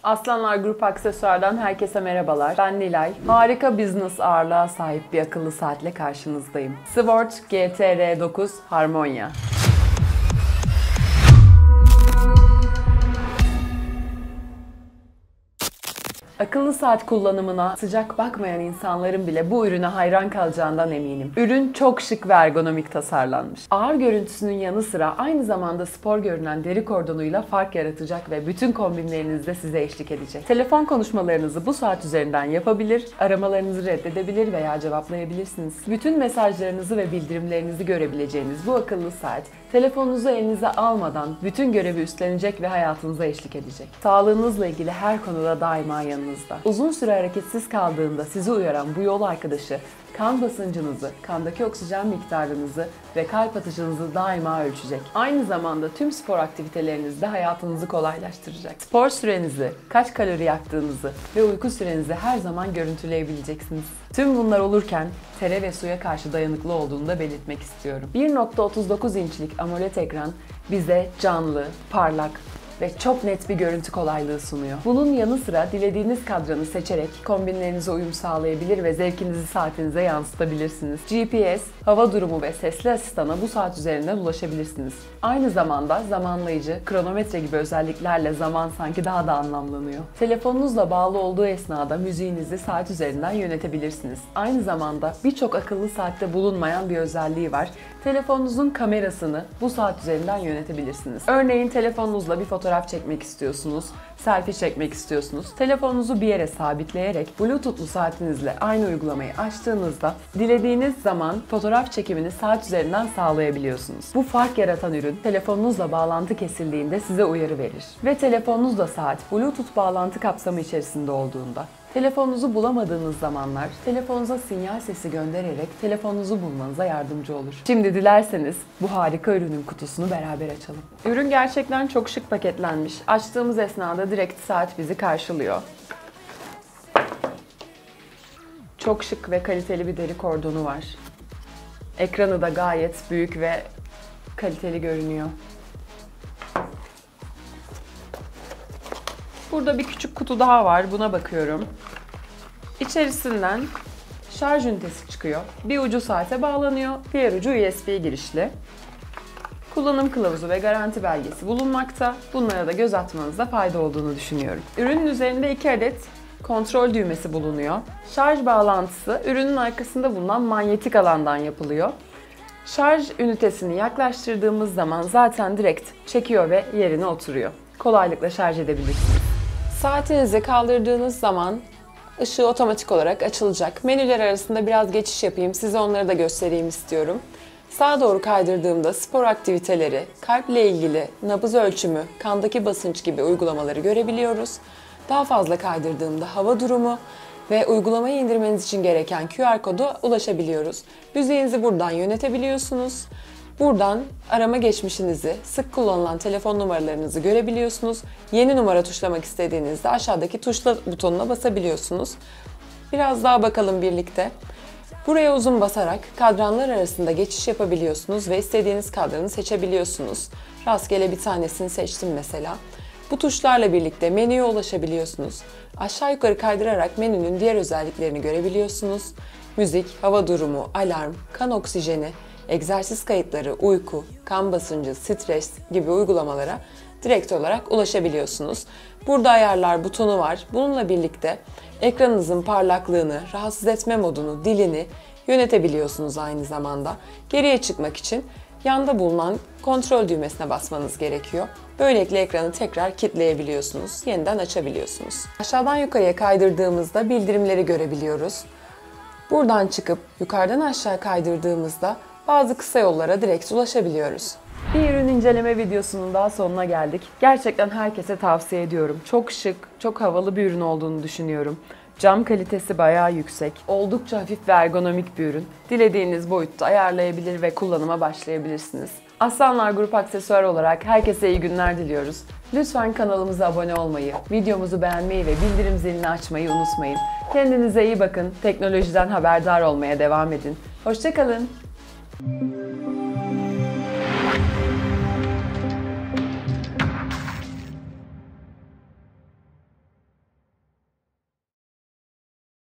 Aslanlar Grup Aksesuar'dan herkese merhabalar. Ben Nilay. Harika business ağırlığa sahip bir akıllı saatle karşınızdayım. Swatch GT-R9 Harmonia. Akıllı saat kullanımına sıcak bakmayan insanların bile bu ürüne hayran kalacağından eminim. Ürün çok şık ve ergonomik tasarlanmış. Ağır görüntüsünün yanı sıra aynı zamanda spor görünen deri kordonuyla fark yaratacak ve bütün kombinlerinizde size eşlik edecek. Telefon konuşmalarınızı bu saat üzerinden yapabilir, aramalarınızı reddedebilir veya cevaplayabilirsiniz. Bütün mesajlarınızı ve bildirimlerinizi görebileceğiniz bu akıllı saat, telefonunuzu elinize almadan bütün görevi üstlenecek ve hayatınıza eşlik edecek. Sağlığınızla ilgili her konuda daima yanınızda. Uzun süre hareketsiz kaldığında sizi uyaran bu yol arkadaşı, kan basıncınızı, kandaki oksijen miktarınızı ve kalp atışınızı daima ölçecek. Aynı zamanda tüm spor aktivitelerinizde hayatınızı kolaylaştıracak. Spor sürenizi, kaç kalori yaktığınızı ve uyku sürenizi her zaman görüntüleyebileceksiniz. Tüm bunlar olurken tere ve suya karşı dayanıklı olduğunu da belirtmek istiyorum. 1.39 inçlik AMOLED ekran bize canlı, parlak ve çok net bir görüntü kolaylığı sunuyor. Bunun yanı sıra dilediğiniz kadranı seçerek kombinlerinize uyum sağlayabilir ve zevkinizi saatinize yansıtabilirsiniz. GPS, hava durumu ve sesli asistana bu saat üzerinden ulaşabilirsiniz. Aynı zamanda zamanlayıcı, kronometre gibi özelliklerle zaman sanki daha da anlamlanıyor. Telefonunuzla bağlı olduğu esnada müziğinizi saat üzerinden yönetebilirsiniz. Aynı zamanda birçok akıllı saatte bulunmayan bir özelliği var. Telefonunuzun kamerasını bu saat üzerinden yönetebilirsiniz. Örneğin telefonunuzla bir fotoğraf çekmek istiyorsunuz, selfie çekmek istiyorsunuz. Telefonunuzu bir yere sabitleyerek Bluetooth'lu saatinizle aynı uygulamayı açtığınızda dilediğiniz zaman fotoğraf çekimini saat üzerinden sağlayabiliyorsunuz. Bu fark yaratan ürün telefonunuzla bağlantı kesildiğinde size uyarı verir. Ve telefonunuzla saat Bluetooth bağlantı kapsamı içerisinde olduğunda telefonunuzu bulamadığınız zamanlar telefonunuza sinyal sesi göndererek telefonunuzu bulmanıza yardımcı olur. Şimdi dilerseniz bu harika ürünün kutusunu beraber açalım. Ürün gerçekten çok şık paketlenmiş. Açtığımız esnada direkt saat bizi karşılıyor. Çok şık ve kaliteli bir deri kordonu var. Ekranı da gayet büyük ve kaliteli görünüyor. Burada bir küçük kutu daha var. Buna bakıyorum. İçerisinden şarj ünitesi çıkıyor. Bir ucu saate bağlanıyor. Diğer ucu USB girişli. Kullanım kılavuzu ve garanti belgesi bulunmakta. Bunlara da göz atmanızda fayda olduğunu düşünüyorum. Ürünün üzerinde 2 adet kontrol düğmesi bulunuyor. Şarj bağlantısı ürünün arkasında bulunan manyetik alandan yapılıyor. Şarj ünitesini yaklaştırdığımız zaman zaten direkt çekiyor ve yerine oturuyor. Kolaylıkla şarj edebilirsiniz. Saatinizi kaldırdığınız zaman ışığı otomatik olarak açılacak. Menüler arasında biraz geçiş yapayım. Size onları da göstereyim istiyorum. Sağa doğru kaydırdığımda spor aktiviteleri, kalple ilgili nabız ölçümü, kandaki basınç gibi uygulamaları görebiliyoruz. Daha fazla kaydırdığımda hava durumu ve uygulamayı indirmeniz için gereken QR kodu ulaşabiliyoruz. Müziğinizi buradan yönetebiliyorsunuz. Buradan arama geçmişinizi, sık kullanılan telefon numaralarınızı görebiliyorsunuz. Yeni numara tuşlamak istediğinizde aşağıdaki tuşla butonuna basabiliyorsunuz. Biraz daha bakalım birlikte. Buraya uzun basarak kadranlar arasında geçiş yapabiliyorsunuz ve istediğiniz kadranı seçebiliyorsunuz. Rastgele bir tanesini seçtim mesela. Bu tuşlarla birlikte menüye ulaşabiliyorsunuz. Aşağı yukarı kaydırarak menünün diğer özelliklerini görebiliyorsunuz. Müzik, hava durumu, alarm, kan oksijeni, egzersiz kayıtları, uyku, kan basıncı, stres gibi uygulamalara direkt olarak ulaşabiliyorsunuz. Burada ayarlar butonu var. Bununla birlikte ekranınızın parlaklığını, rahatsız etme modunu, dilini yönetebiliyorsunuz aynı zamanda. Geriye çıkmak için yanda bulunan kontrol düğmesine basmanız gerekiyor. Böylelikle ekranı tekrar kilitleyebiliyorsunuz, yeniden açabiliyorsunuz. Aşağıdan yukarıya kaydırdığımızda bildirimleri görebiliyoruz. Buradan çıkıp yukarıdan aşağı kaydırdığımızda bazı kısa yollara direkt ulaşabiliyoruz. Bir ürün inceleme videosunun daha sonuna geldik. Gerçekten herkese tavsiye ediyorum. Çok şık, çok havalı bir ürün olduğunu düşünüyorum. Cam kalitesi bayağı yüksek. Oldukça hafif ve ergonomik bir ürün. Dilediğiniz boyutta ayarlayabilir ve kullanıma başlayabilirsiniz. Aslanlar Grup Aksesuar olarak herkese iyi günler diliyoruz. Lütfen kanalımıza abone olmayı, videomuzu beğenmeyi ve bildirim zilini açmayı unutmayın. Kendinize iyi bakın, teknolojiden haberdar olmaya devam edin. Hoşça kalın.